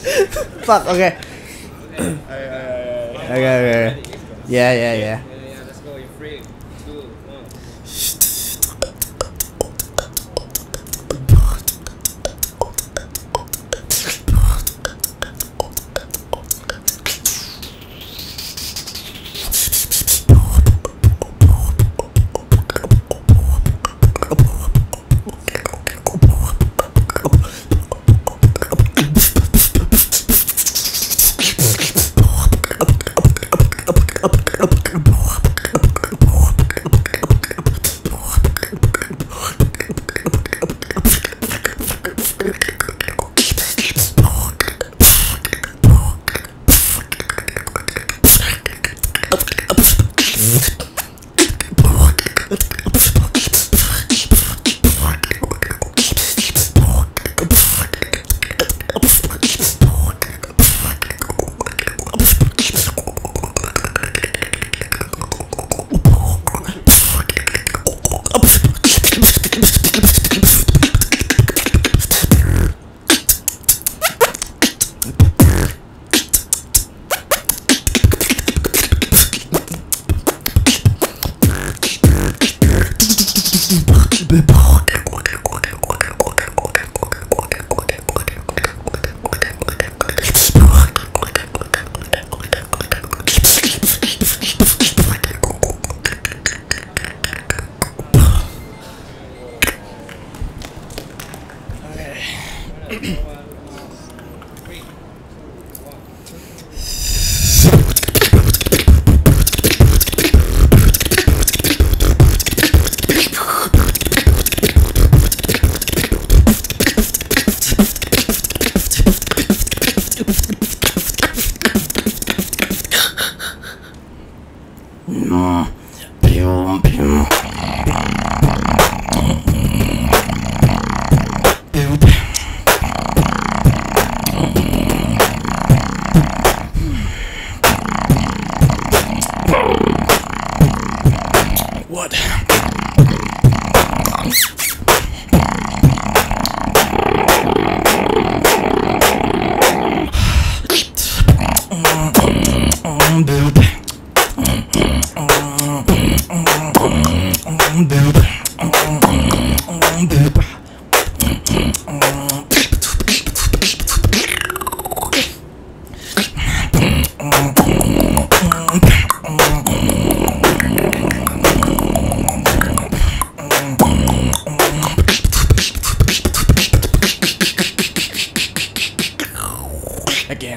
Fuck. Okay. Okay. Yeah. Let's go in 3, 2, 1. What? Again.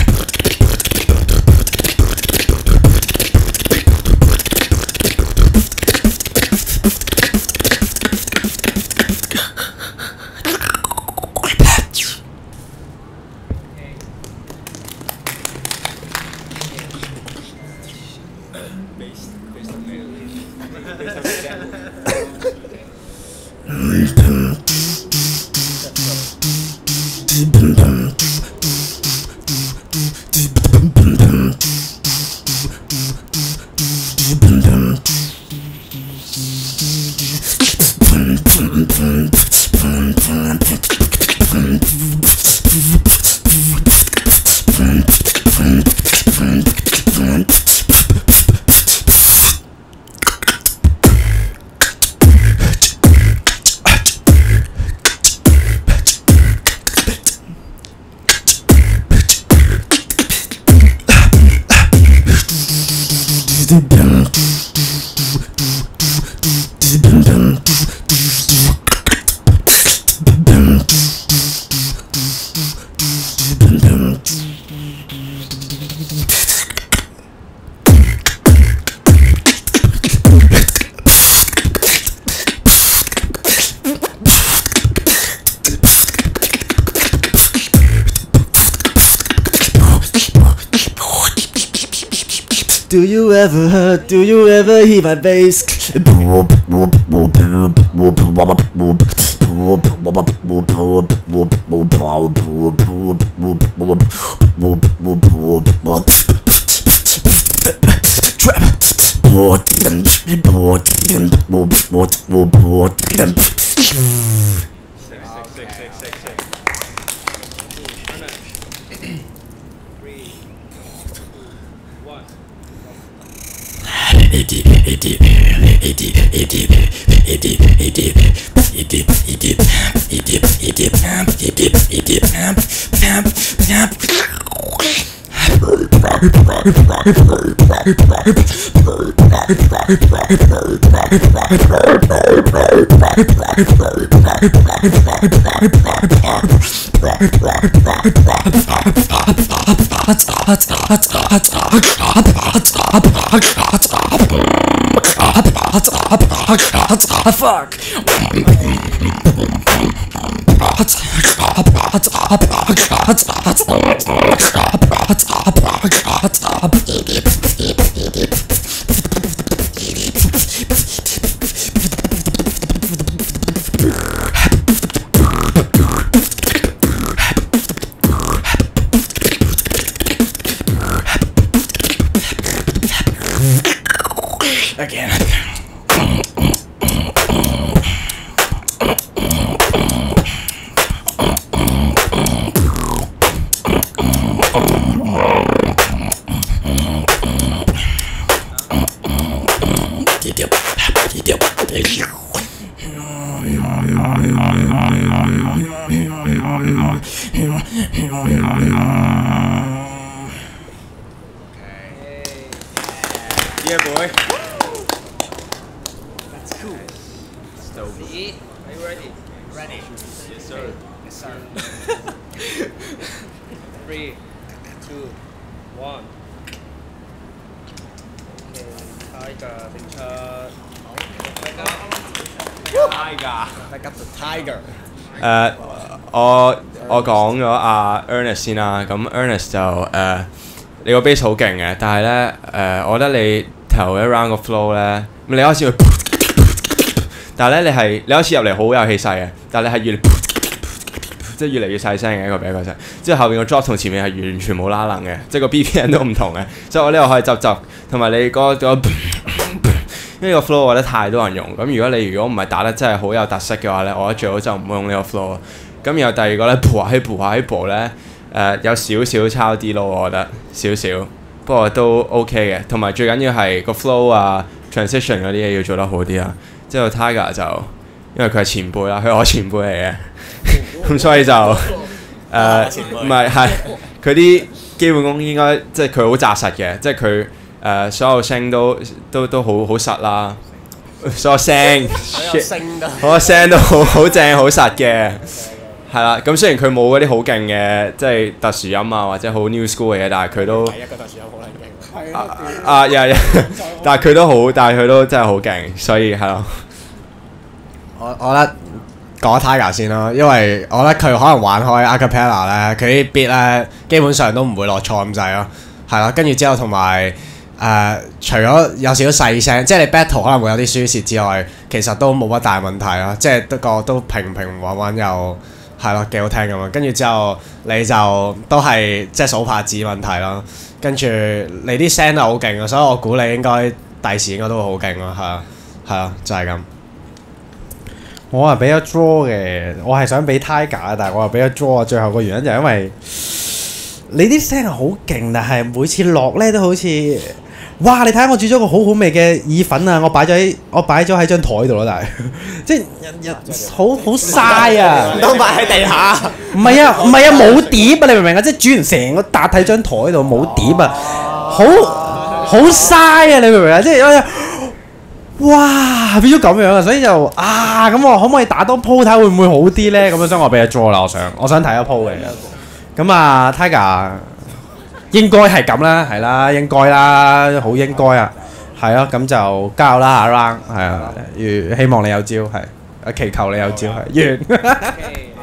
Do you ever hear my bass? Again. Yeah, boy. That's cool. See? Are you ready? Ready. Yes, sir. Yes, sir. 3, 2, 1. Tiger 定出。Tiger。Tiger the Tiger。 我講咗阿 Ernest 先啦，咁 Ernest 就你個 bass 好勁嘅，但係咧我覺得你頭一 round 個 flow 咧，你開始會，但係咧你開始入嚟好有氣勢嘅，但係你係即係越嚟越細聲嘅一個聲，之後後邊個 drop 同前面係完全冇拉楞嘅，即係個 BPM 都唔同嘅，所以我呢個可以執，同埋你嗰個呢個 flow 我覺得太多人用，咁如果唔係打得真係好有特色嘅話咧，我覺得最好就唔好用呢個 flow。咁然後第二個咧，蒲下喺咧，有少少抄啲咯，我覺得少少，不過都 OK 嘅。同埋最緊要係個 flow 啊、transition 嗰啲嘢要做得好啲啦。之後 Tiger 就因為佢係前輩啦，佢係我前輩嚟嘅，咁所以就唔係佢啲基本功應該即係佢好紮實嘅，即係佢所有聲都好實啦。所有聲都好正好實嘅，係啦。咁雖然佢冇嗰啲好勁嘅，即係特殊音啊或者好 new school 嘅嘢，但係佢都第一個特殊音好撚勁。但係佢都真係好勁，所以係咯。 我覺得講 Tiger 先咯，因為我覺得佢可能玩開 acapella 咧，佢啲 beat 咧基本上都唔會落錯咁滯咯，係啦。跟住之後同埋。除咗有少少細聲，即係你 battle 可能會有啲輸蝕之外，其實都冇乜大問題咯。即係都平穩穩又係咯，幾好聽咁樣。跟住之後你就都係即係數拍子問題咯。跟住你啲聲都好勁啊，所以我估你應該第時應該都會好勁咯。係啊，就係咁。 我係俾咗 draw 嘅，我係想俾 Tiger， 但係我又俾咗 draw。最後個原因就係因為你啲聲係好勁，但係每次落咧都好似。哇！你睇下我煮咗個好好味嘅意粉啊！我擺咗喺張台度咯，但係即係好嘥啊！ 都擺喺地下。 唔係啊，冇碟啊！你明唔明啊？即係煮完成個搭喺張台度冇碟啊，好嘥啊！你明唔明啊？即係哇變咗咁樣啊！所以就咁我可唔可以打多鋪睇會唔會好啲咧？咁樣所以我俾佢 draw 啦，我想睇一鋪嘅。咁啊 Tiger。應該係咁啦，係啦，應該啦，好應該啊，係咯，咁就交啦下 round，係啊，希望你有招，係，祈求你有招，係完。